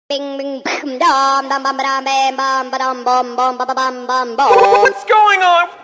Bing bing bam dum dum bum ba dum bam bum ba dum bum bum ba ba bum bum bum. What's going on?